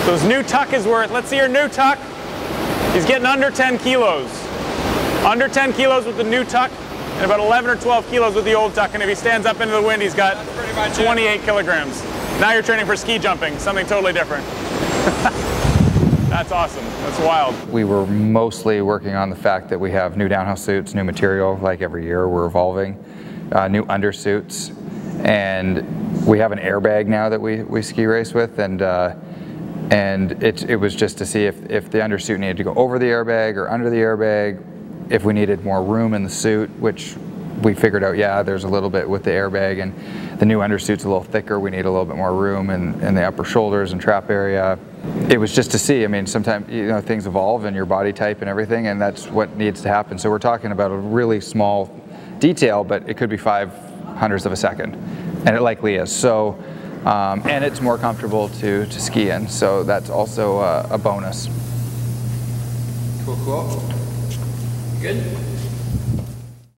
So his new tuck is worth, let's see your new tuck. He's getting under 10 kilos. Under 10 kilos with the new tuck, and about 11 or 12 kilos with the old tuck. And if he stands up into the wind, he's got 28 kilograms. Now you're training for ski jumping, something totally different. That's awesome. That's wild. We were mostly working on the fact that we have new downhill suits, new material, like every year we're evolving, new undersuits, and we have an airbag now that we ski race with, and it was just to see if the undersuit needed to go over the airbag or under the airbag, if we needed more room in the suit, which we figured out, yeah, there's a little bit with the airbag, and the new undersuit's a little thicker. We need a little bit more room in the upper shoulders and trap area. It was just to see. I mean, sometimes, you know, things evolve in your body type and everything, and that's what needs to happen. So we're talking about a really small detail, but it could be 5/100ths of a second, and it likely is. So, and it's more comfortable to ski in, so that's also a bonus. Cool, cool. Good?